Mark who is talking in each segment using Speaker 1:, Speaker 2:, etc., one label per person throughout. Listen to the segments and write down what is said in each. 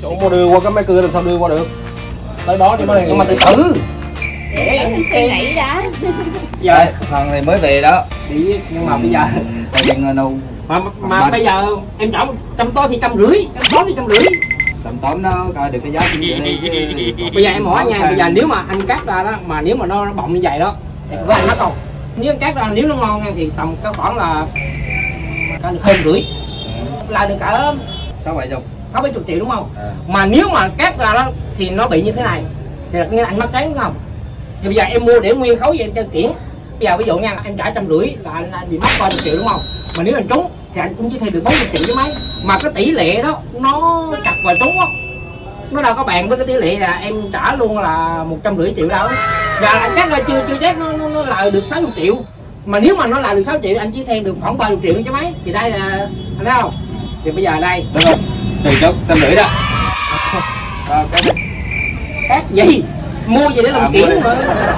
Speaker 1: Chỗ mà đưa qua cái máy cưa làm sao đưa qua được? Tới đó thì mới mà từ từ.
Speaker 2: Để mình suy nghĩ đã.
Speaker 3: Giờ thằng này mới về đó.
Speaker 1: Đi nhưng mà bây giờ
Speaker 3: tại vì đâu
Speaker 1: mà bây giờ em chọn 100 to thì 150, 100 to thì 150.
Speaker 3: tầm tóm nó coi được cái giá trên đi.
Speaker 1: Bây giờ em hỏi nha, bây giờ nếu mà anh cắt ra đó mà nếu mà nó bọng như vậy đó thì với anh mất không? Nếu anh cắt ra nếu nó ngon thì tầm cái khoảng là hơn rưỡi là được cả 6-7 triệu đúng không? Mà nếu mà cắt ra đó thì nó bị như thế này thì nghe anh mất trắng đúng không? Thì bây giờ em mua để nguyên khấu vậy em cho kiển. Bây giờ ví dụ nha, em trả 150 là anh bị mất 30 triệu đúng không? Mà nếu anh trúng thì anh cũng chỉ thêm được 40 triệu chứ mấy. Mà cái tỷ lệ đó nó chặt và trúng á, nó đâu có bàn với cái tỷ lệ là em trả luôn là 150 triệu đâu. Và anh chắc là chưa chắc nó lời được 60 triệu. Mà nếu mà nó lời được 6 triệu anh chỉ thêm được khoảng 30 triệu chứ mấy. Thì đây là anh thấy không? Thì bây giờ đây
Speaker 3: đúng không? Tiền chốt 150 đó.
Speaker 1: Cắt gì? Mua gì để làm kiển mà.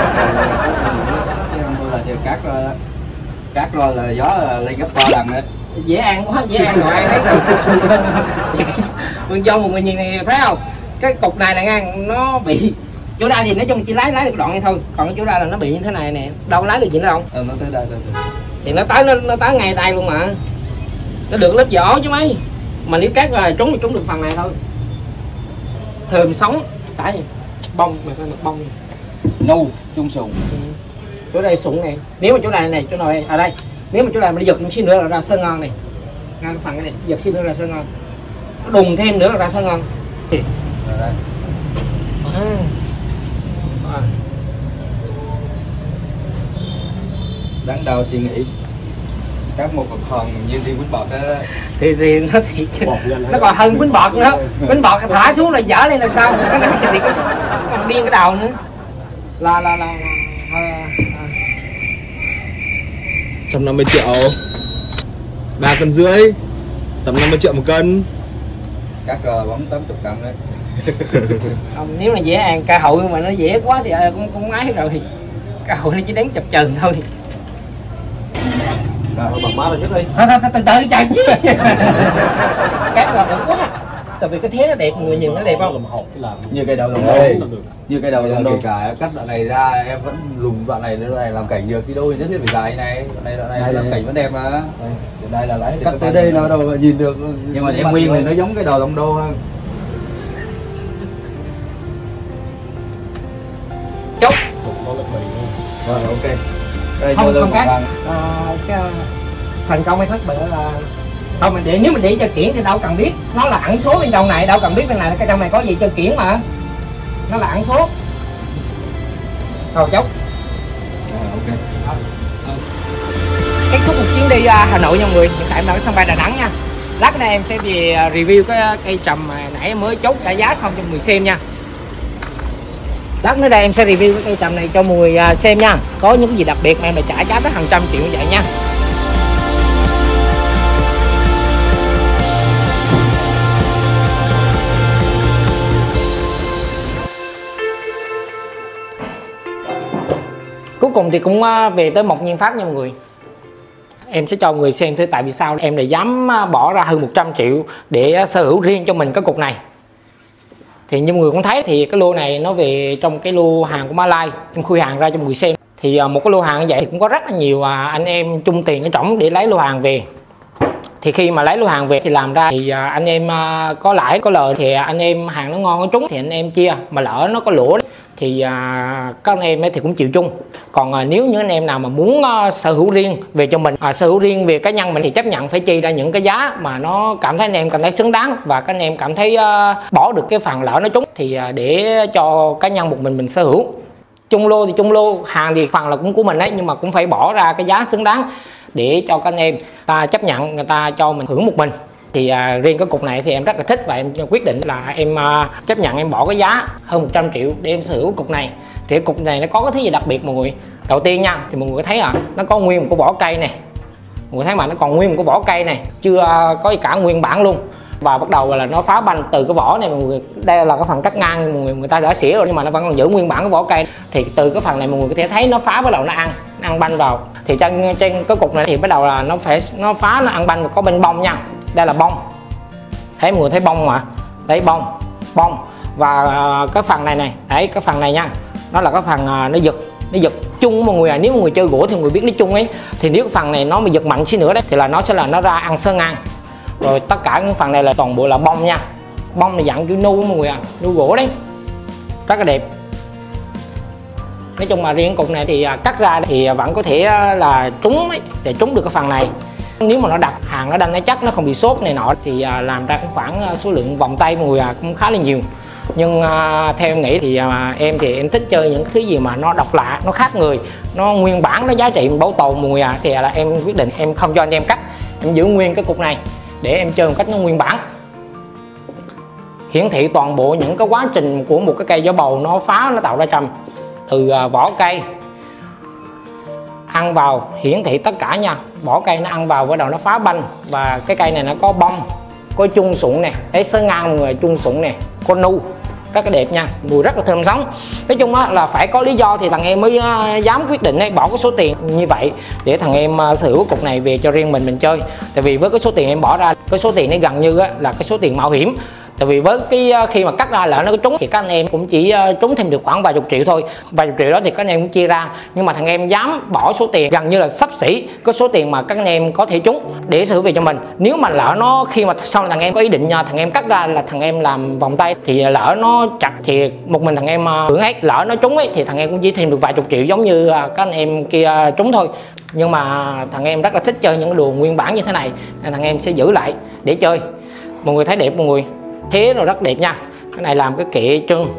Speaker 3: Cắt rồi là gió lên gấp 3 lần nữa.
Speaker 1: Dễ ăn quá, dễ ăn rồi ai thấy rồi. Con dâu một người nhìn này thấy không? Cái cục này là ngang nó bị chỗ đây thì nói chung chỉ lái được đoạn này thôi, còn cái chỗ đây là nó bị như thế này nè, đâu có lái được gì nữa không?
Speaker 3: Nó tới đây rồi.
Speaker 1: Thì nó tới ngay tay luôn mà. Nó được lớp vỏ chứ mấy. Mà nếu cắt ra trúng thì trúng được phần này thôi. Thơm sống, đã gì? Bông mà phải được bông.
Speaker 3: Nu chung sùng.
Speaker 1: Chỗ đây sụng này, nếu mà chỗ này chỗ này ở đây, nếu mà chỗ này mình giật một xíu nữa là ra sơ ngon này, ngay cái phần cái này giật xíu nữa là sơ ngon, nó đùng thêm nữa là ra sơ ngon. Rồi đây.
Speaker 3: Đáng đau suy nghĩ. Các một cục hòn như đi quýnh bọt đó.
Speaker 1: Thì nó còn hơn quýnh bọt nữa. Quýnh bọt thả xuống là dở lên là sao? Cái này thì còn điên cái đầu nữa. Là
Speaker 4: 150 triệu 3,5 cân, tầm 50 triệu một cân.
Speaker 3: Cắt bóng 80 cân đấy.
Speaker 1: Không, nếu mà dễ ăn ca hội mà nó dễ quá thì cũng ái rồi. Ca hội nó chỉ đánh chập chờn thôi.
Speaker 4: Bằng má rồi nhất đi.
Speaker 1: Thôi từ từ chạy chứ. Cắt là được quá. Tại vì cái thế nó đẹp, người nhìn nó đẹp không?
Speaker 3: Như cây đầu đây. Như cây đầu kể cả cắt đoạn này ra em vẫn dùng đoạn này làm cảnh được, cái đôi nhất thiết phải dài này. Đoạn này làm cảnh vẫn đẹp mà. Đây là lấy cắt tới đây nó đâu mà nhìn được. Nhưng mà em nguyên thì nó giống cái đầu Long Đô hơn.
Speaker 1: Chốt.
Speaker 3: Rồi ok. Đây
Speaker 1: không cắt. Cái thành công hay thất bại là không, mình để nếu mình để cho kiển thì đâu cần biết nó là ẩn số bên trong này, đâu cần biết bên này cái trong này có gì cho kiển mà nó là ẩn số. Rồi chốt.
Speaker 3: Ok.
Speaker 1: Kết thúc một chuyến đi Hà Nội nha mọi người. Hiện tại em đang ở sân bay Đà Nẵng nha. Lát nữa em sẽ về review cái cây trầm mà nãy em mới chốt cả giá xong cho mọi người xem nha. Lát nữa đây em sẽ review cái cây trầm này cho mọi người xem nha. Có những cái gì đặc biệt mà em lại trả giá tới hàng trăm triệu như vậy nha. Cuối cùng thì cũng về tới Mộc Nhiên Phát nha mọi người. Em sẽ cho mọi người xem thế tại vì sao em lại dám bỏ ra hơn 100 triệu để sở hữu riêng cho mình cái cục này. Thì như mọi người cũng thấy thì cái lô này nó về trong cái lô hàng của Malai. Em khui hàng ra cho mọi người xem. Thì một cái lô hàng như vậy thì cũng có rất là nhiều anh em chung tiền ở trỏng để lấy lô hàng về. Thì khi mà lấy lô hàng về thì làm ra thì anh em có lãi có lời thì anh em hàng nó ngon nó trúng thì anh em chia, mà lỡ nó có lỗ thì các anh em ấy thì cũng chịu chung. Còn nếu những anh em nào mà muốn sở hữu riêng về cho mình, sở hữu riêng về cá nhân mình thì chấp nhận phải chi ra những cái giá mà nó cảm thấy anh em cảm thấy xứng đáng và các anh em cảm thấy bỏ được cái phần lỡ nó trúng thì để cho cá nhân một mình sở hữu. Chung lô thì chung lô, hàng thì phần là cũng của mình ấy, nhưng mà cũng phải bỏ ra cái giá xứng đáng để cho các anh em ta chấp nhận người ta cho mình hưởng một mình. Thì riêng cái cục này thì em rất là thích và em quyết định là em chấp nhận em bỏ cái giá hơn 100 triệu để em sở hữu cục này. Thì cái cục này nó có cái thứ gì đặc biệt mọi người. Đầu tiên nha, thì mọi người thấy nó có nguyên một cái vỏ cây này. Mọi người thấy mà nó còn nguyên một cái vỏ cây này, chưa có cả nguyên bản luôn. Và bắt đầu là nó phá banh từ cái vỏ này mọi người. Đây là cái phần cắt ngang người ta đã xỉa rồi nhưng mà nó vẫn còn giữ nguyên bản cái vỏ cây. Thì từ cái phần này mọi người có thể thấy nó phá bắt đầu nó ăn banh vào. Thì trên cái cục này thì bắt đầu là nó phá nó ăn banh có bên bông nha. Đây là bông. Thấy mọi người thấy bông mà. Đấy bông. bông. Và cái phần này này, đấy cái phần này nha, nó là cái phần nó giật chung mọi người nếu mà người chơi gỗ thì người biết nó chung ấy, thì nếu cái phần này nó mà giật mạnh xíu nữa đấy thì là nó sẽ là nó ra ăn sơ ngang. Rồi tất cả những phần này là toàn bộ là bông nha, bông này dạng kiểu nu mọi người nu gỗ đấy, rất là đẹp. Nói chung mà riêng cục này thì cắt ra thì vẫn có thể là trúng ấy, để trúng được cái phần này. Nếu mà nó đặt hàng nó đanh nó chắc, nó không bị xốp này nọ thì làm ra cũng khoảng số lượng vòng tay mọi người cũng khá là nhiều. Nhưng theo em nghĩ thì em thích chơi những cái thứ gì mà nó độc lạ, nó khác người, nó nguyên bản, nó giá trị bảo tồn mọi người thì là em quyết định em không cho anh em cắt, em giữ nguyên cái cục này để em chơi một cách nó nguyên bản, hiển thị toàn bộ những cái quá trình của một cái cây gió bầu nó phá, nó tạo ra trầm từ vỏ cây ăn vào, hiển thị tất cả nha. Vỏ cây nó ăn vào bắt đầu nó phá banh, và cái cây này nó có bông, có chung sụng nè, đấy sơ ngang mọi người, chung sụng nè, con nu rất là đẹp nha, mùi rất là thơm sống. Nói chung là phải có lý do thì thằng em mới dám quyết định ấy, bỏ cái số tiền như vậy để thằng em sở hữu cục này về cho riêng mình chơi. Tại vì với cái số tiền em bỏ ra, cái số tiền ấy gần như là cái số tiền mạo hiểm. Tại vì với cái khi mà cắt ra lỡ nó có trúng thì các anh em cũng chỉ trúng thêm được khoảng vài chục triệu thôi, vài chục triệu đó thì các anh em cũng chia ra. Nhưng mà thằng em dám bỏ số tiền gần như là xấp xỉ cái số tiền mà các anh em có thể trúng để sở hữu về cho mình. Nếu mà lỡ nó khi mà sau này thằng em có ý định thằng em cắt ra là thằng em làm vòng tay thì lỡ nó chặt thì một mình thằng em hưởng hết, lỡ nó trúng ấy thì thằng em cũng chỉ thêm được vài chục triệu giống như các anh em kia trúng thôi. Nhưng mà thằng em rất là thích chơi những cái đồ nguyên bản như thế này nên thằng em sẽ giữ lại để chơi. Mọi người thấy đẹp mọi người, thế rồi rất đẹp nha. Cái này làm cái kệ trưng.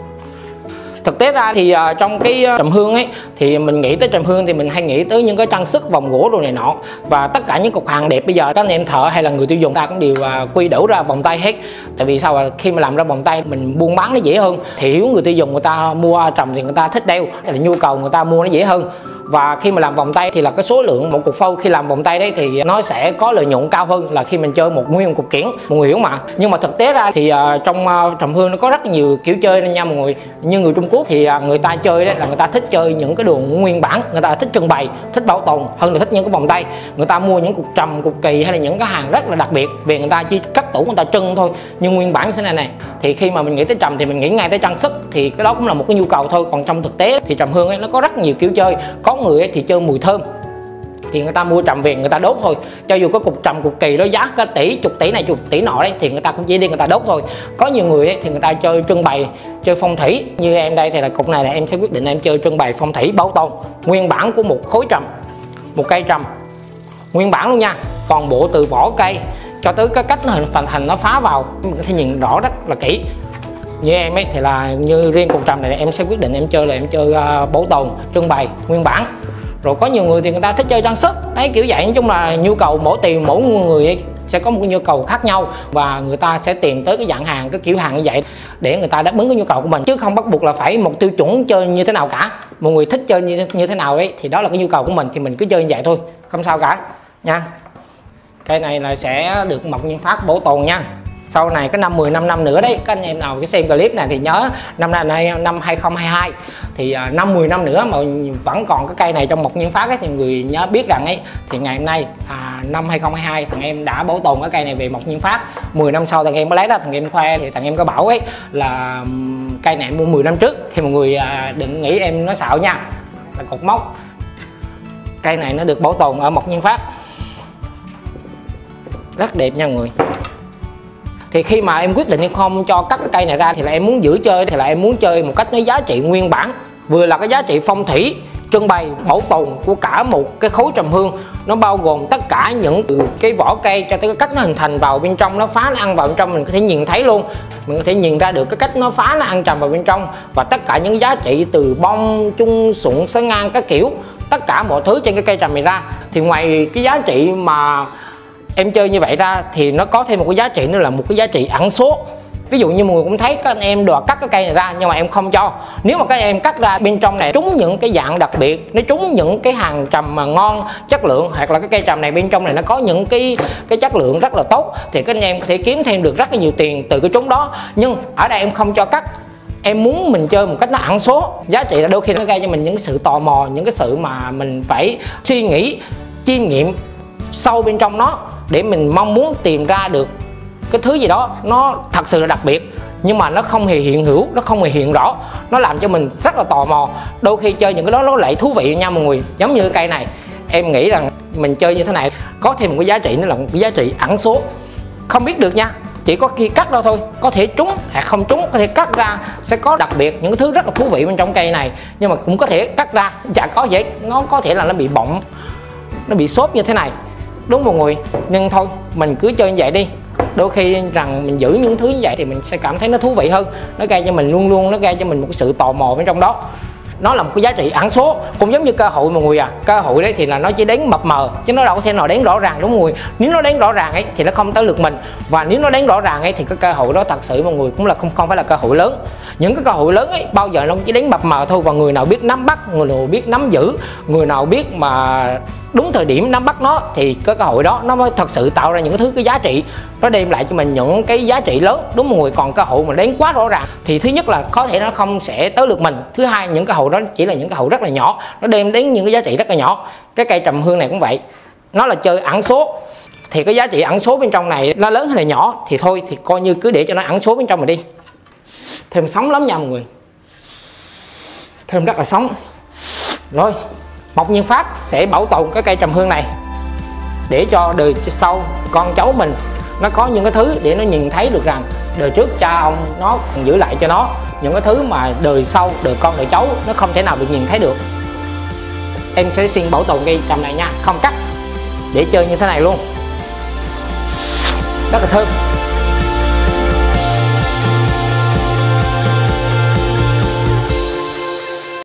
Speaker 1: Thực tế ra thì trong cái trầm hương ấy thì mình nghĩ tới trầm hương thì mình hay nghĩ tới những cái trang sức vòng gỗ đồ này nọ, và tất cả những cục hàng đẹp bây giờ các anh em thợ hay là người tiêu dùng ta cũng đều quy đổ ra vòng tay hết. Tại vì sao khi mà làm ra vòng tay mình buôn bán nó dễ hơn, thì hiếu người tiêu dùng người ta mua trầm thì người ta thích đeo, hay là nhu cầu người ta mua nó dễ hơn. Và khi mà làm vòng tay thì là cái số lượng một cục phâu khi làm vòng tay đấy thì nó sẽ có lợi nhuận cao hơn là khi mình chơi một nguyên cục kiển, mọi người hiểu mà. Nhưng mà thực tế ra thì trong trầm hương nó có rất nhiều kiểu chơi nên nha mọi người. Như người Trung Quốc thì người ta chơi đấy là người ta thích chơi những cái đồ nguyên bản, người ta thích trưng bày, thích bảo tồn hơn là thích những cái vòng tay. Người ta mua những cục trầm, cục kỳ hay là những cái hàng rất là đặc biệt về người ta chỉ cắt tủ người ta trưng thôi, nhưng nguyên bản như thế này này. Thì khi mà mình nghĩ tới trầm thì mình nghĩ ngay tới trang sức, thì cái đó cũng là một cái nhu cầu thôi. Còn trong thực tế thì trầm hương ấy nó có rất nhiều kiểu chơi. Có người ấy thì chơi mùi thơm thì người ta mua trầm về người ta đốt thôi, cho dù có cục trầm cục kỳ đó giá cả tỷ, chục tỷ này chục tỷ nọ đấy thì người ta cũng chỉ đi người ta đốt thôi. Có nhiều người ấy thì người ta chơi trưng bày, chơi phong thủy. Như em đây thì là cục này là em sẽ quyết định em chơi trưng bày phong thủy bảo tồn nguyên bản của một khối trầm, một cây trầm nguyên bản luôn nha, toàn bộ từ vỏ cây cho tới cái cách nó hình thành nó phá vào, mình có thể nhìn rõ rất là kỹ. Như em ấy thì là như riêng cục trầm này em sẽ quyết định em chơi là em chơi bảo tồn trưng bày nguyên bản. Rồi có nhiều người thì người ta thích chơi trang sức đấy, kiểu vậy. Nói chung là nhu cầu mỗi người ấy sẽ có một cái nhu cầu khác nhau, và người ta sẽ tìm tới cái dạng hàng, cái kiểu hàng như vậy để người ta đáp ứng cái nhu cầu của mình, chứ không bắt buộc là phải một tiêu chuẩn chơi như thế nào cả. Mọi người thích chơi như thế nào ấy thì đó là cái nhu cầu của mình, thì mình cứ chơi như vậy thôi, không sao cả nha. Cây này là sẽ được Mộc Nhiên Phát bảo tồn nha. Sau này cái năm 10 năm nữa đấy, các anh em nào xem clip này thì nhớ năm nay năm 2022 thì 5-10 năm nữa mà vẫn còn cái cây này trong Mộc Nhiên Phát ấy, thì người nhớ biết rằng ấy thì ngày hôm nay năm 2022 thằng em đã bảo tồn cái cây này về Mộc Nhiên Phát. 10 năm sau thằng em mới lấy ra thằng em khoe thì thằng em có bảo ấy là cây này em mua 10 năm trước, thì mọi người đừng nghĩ em nói xạo nha, là cột mốc. Cây này nó được bảo tồn ở Mộc Nhiên Phát, rất đẹp nha mọi người. Thì khi mà em quyết định em không cho cắt cái cây này ra thì là em muốn giữ chơi, thì là em muốn chơi một cách nó giá trị nguyên bản, vừa là cái giá trị phong thủy trưng bày bảo tồn của cả một cái khối trầm hương. Nó bao gồm tất cả những cái vỏ cây cho tới cái cách nó hình thành vào bên trong, nó phá nó ăn vào bên trong, mình có thể nhìn thấy luôn, mình có thể nhìn ra được cái cách nó phá nó ăn trầm vào bên trong, và tất cả những giá trị từ bông, chung, sụng, sớ ngang các kiểu, tất cả mọi thứ trên cái cây trầm này ra. Thì ngoài cái giá trị mà em chơi như vậy ra thì nó có thêm một cái giá trị nữa là một cái giá trị ẩn số. Ví dụ như mọi người cũng thấy các anh em đòi cắt cái cây này ra nhưng mà em không cho. Nếu mà các em cắt ra bên trong này trúng những cái dạng đặc biệt, nó trúng những cái hàng trầm mà ngon, chất lượng, hoặc là cái cây trầm này bên trong này nó có những cái chất lượng rất là tốt, thì các anh em có thể kiếm thêm được rất là nhiều tiền từ cái trúng đó. Nhưng ở đây em không cho cắt, em muốn mình chơi một cách nó ẩn số. Giá trị là đôi khi nó gây cho mình những sự tò mò, những cái sự mà mình phải suy nghĩ, chiêm nghiệm sâu bên trong nó, để mình mong muốn tìm ra được cái thứ gì đó nó thật sự là đặc biệt. nhưng mà nó không hề hiện hữu, nó không hề hiện rõ, nó làm cho mình rất là tò mò. Đôi khi chơi những cái đó nó lại thú vị nha mọi người. Giống như cái cây này, em nghĩ rằng mình chơi như thế này có thêm một cái giá trị, nữa là một cái giá trị ẩn số, không biết được nha, chỉ có khi cắt ra thôi, có thể trúng hoặc không trúng, có thể cắt ra sẽ có đặc biệt những cái thứ rất là thú vị bên trong cây này, nhưng mà cũng có thể cắt ra chả có vậy, nó có thể là nó bị bọng, nó bị xốp như thế này, đúng mọi người. Nhưng thôi mình cứ chơi như vậy đi, đôi khi rằng mình giữ những thứ như vậy thì mình sẽ cảm thấy nó thú vị hơn, nó gây cho mình luôn luôn, nó gây cho mình một cái sự tò mò bên trong đó. Nó là một cái giá trị ẩn số, cũng giống như cơ hội mọi người à. Cơ hội đấy thì là nó chỉ đến mập mờ chứ nó đâu có thể nào đến rõ ràng, đúng mọi người. Nếu nó đến rõ ràng ấy thì nó không tới lượt mình, và nếu nó đến rõ ràng ấy thì cái cơ hội đó thật sự mọi người cũng là không phải là cơ hội lớn. Những cái cơ hội lớn ấy bao giờ nó chỉ đến mập mờ thôi, và người nào biết nắm bắt, người nào biết nắm giữ, người nào biết mà đúng thời điểm nắm bắt nó thì cái cơ hội đó nó mới thật sự tạo ra những cái giá trị, nó đem lại cho mình những cái giá trị lớn, đúng mọi người. Còn cơ hội mà đến quá rõ ràng thì thứ nhất là có thể nó không sẽ tới lượt mình, thứ hai những cơ hội đó chỉ là những cơ hội rất là nhỏ, nó đem đến những cái giá trị rất là nhỏ. Cái cây trầm hương này cũng vậy, nó là chơi ẩn số, thì cái giá trị ẩn số bên trong này nó lớn hay là nhỏ thì thôi, thì coi như cứ để cho nó ẩn số bên trong mình đi. Thơm sống lắm nha mọi người, thơm rất là sống. Rồi Mộc Nhiên Phát sẽ bảo tồn cái cây trầm hương này để cho đời sau con cháu mình nó có những cái thứ để nó nhìn thấy được rằng đời trước cha ông nó giữ lại cho nó những cái thứ mà đời sau, đời con đời cháu nó không thể nào được nhìn thấy được. Em sẽ xin bảo tồn cây trầm này nha, không cắt, để chơi như thế này luôn, rất là thơm.